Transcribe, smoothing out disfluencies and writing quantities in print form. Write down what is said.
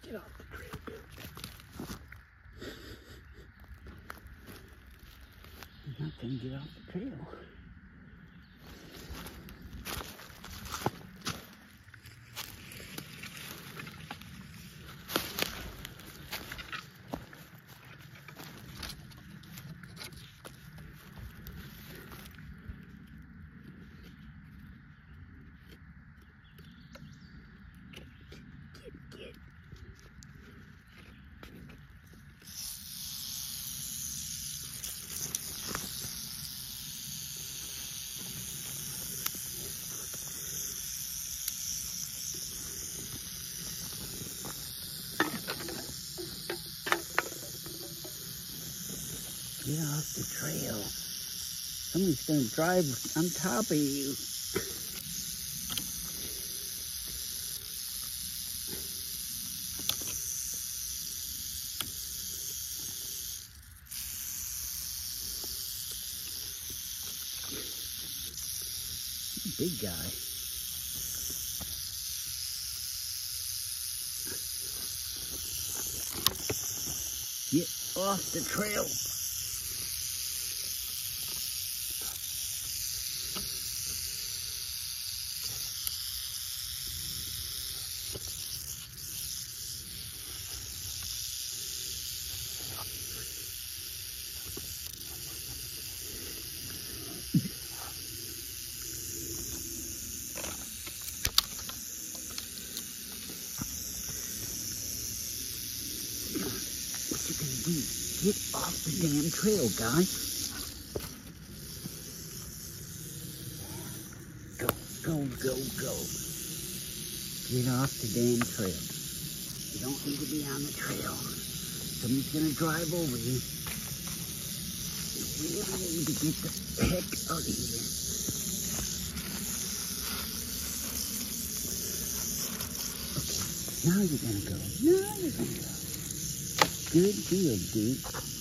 Get off the trail, dude. I'm not gonna get off the trail. Get. Get off the trail. Somebody's gonna drive on top of you. Big guy. Get off the trail. What you gonna do? Get off the damn trail, guy. Go. Get off the damn trail. You don't need to be on the trail. Somebody's gonna drive over you. You really need to get the heck out of here. Okay, now you're gonna go. Good deal, dude.